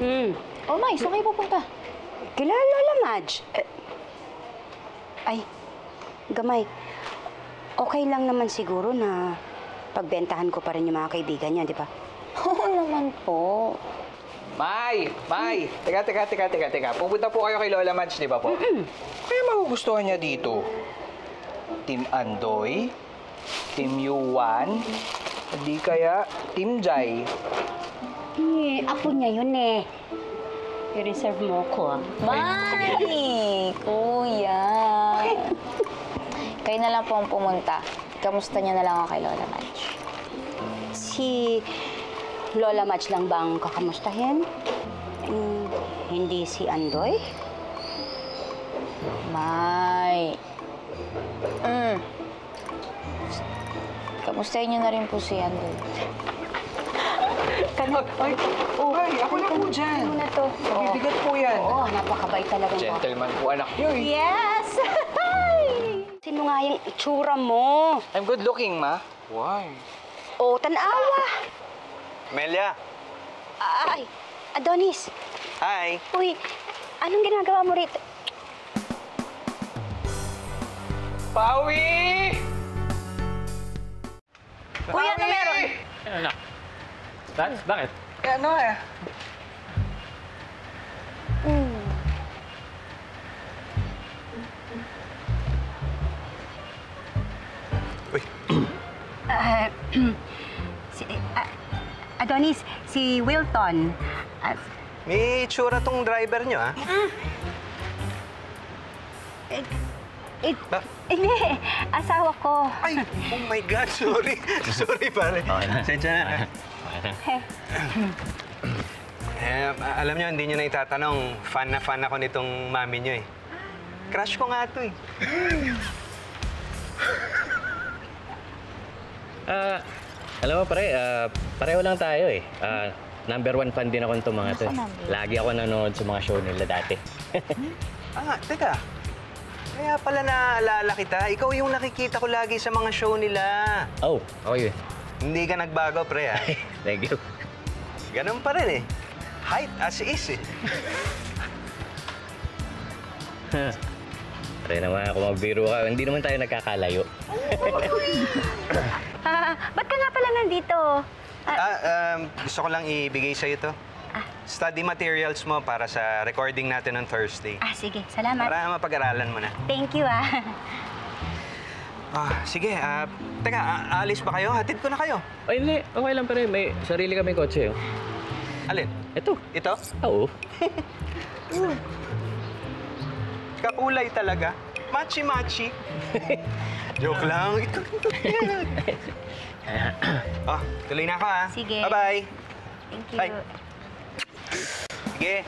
Oh, May, saan kayo pupunta? Kila Lola Madge. Ay, Gamay. Okay lang naman siguro na pagbentahan ko pa rin yung mga kaibigan niya, di ba? Oo naman po. May! Teka. Pupunta po kayo kay Lola Madge, di ba po? Kaya magugustuhan niya dito. Team Andoy, Team Yuan, di kaya Team Jai. Apo niya yun eh. I-reserve mo ko. May! Kuya! Kayo na lang po ang pumunta. Kamusta niya na lang ako kay Lola Madge? Si Lola Madge lang ba ang kakamustahin? Hindi si Andoy? May! Kamustahin niyo na rin po si Andoy. Ay, ako na po dyan. Ano na to? Mabibigat po yan. Oo, napakabait talaga mo. Gentleman po anak niyo eh. Yes! Sino nga yung itsura mo? I'm good looking, ma. Why? O, tanawa. Melia! Ay, Adonis. Hi! Uy, anong ginagawa mo rito? Pawi! Kuya, ano meron? Ano? Bakit? Ano eh? Adonis, si Wilton. May itsura tong driver nyo, ha? Hindi, asawa ko. Ay! Oh my God! Sorry! Sorry, pare. Okay na. Sensya na. Okay na. Alam nyo, hindi nyo na itatanong. Fan na fan ako nitong mami nyo, eh. Crush ko nga to, eh. Alam mo, pare, pareho lang tayo eh. #1 fan din ako nitong mga to. Lagi ako nanonood sa mga show nila dati. Teka. Kaya pala naalala kita. Ikaw yung nakikita ko lagi sa mga show nila. Oh, okay. Hindi ka nagbago, pre, ha? Thank you. Ganun pa rin, eh. Height as is, eh. Pare naman, kung magbiro ka, hindi naman tayo nagkakalayo. Ba't ka nga pala nandito? Gusto ko lang ibigay sa'yo to. Study materials mo para sa recording natin on Thursday. Sige, salamat. Para mapag-aralan mo na. Thank you, Sige, teka, aalis ba kayo? Hatid ko na kayo. Ay, hindi. Okay lang pare. May sarili kaming kotse. Oh. Alin? Ito. Ito? Oo. Kakulay talaga. Machi-machi. Joke lang. Ito. Tuloy na ako, ha? Sige. Bye-bye. Thank you. Bye. Sige.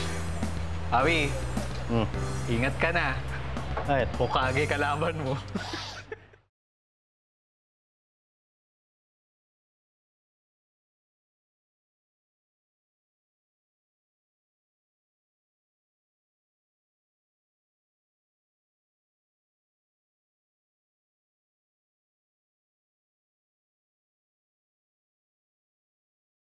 Pawi, ingat ka na. Ay, Hokage kalaban mo.